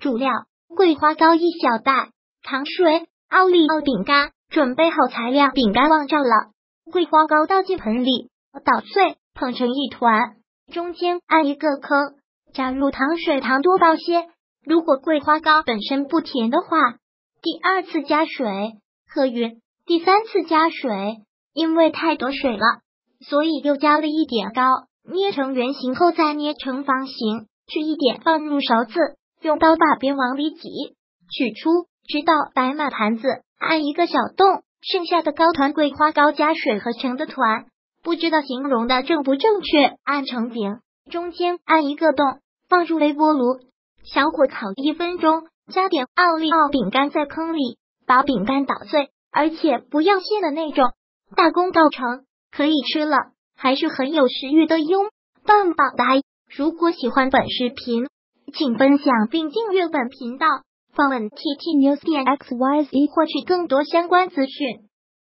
主料：桂花糕1小袋，糖水、奥利奥饼干。准备好材料，饼干忘罩了，桂花糕倒进盆里，捣碎，捧成一团，中间按一个坑，加入糖水，糖多倒些。如果桂花糕本身不甜的话，第2次加水，和匀。第3次加水，因为太多水了，所以又加了一点糕，捏成圆形后再捏成方形，取一点放入勺子，用刀把边往里挤，取出，直到摆满盘子，按一个小洞，剩下的糕团桂花糕加水合成的团，不知道形容的正不正确，按成饼，中间按一个洞，放入微波炉，小火烤1分钟，加点奥利奥饼干在坑里，把饼干捣碎，而且不要馅的那种，大功告成，可以吃了，还是很有食欲的哟，棒棒哒！如果喜欢本视频，请分享并订阅本频道，访问 ttnews.xyz 获取更多相关资讯。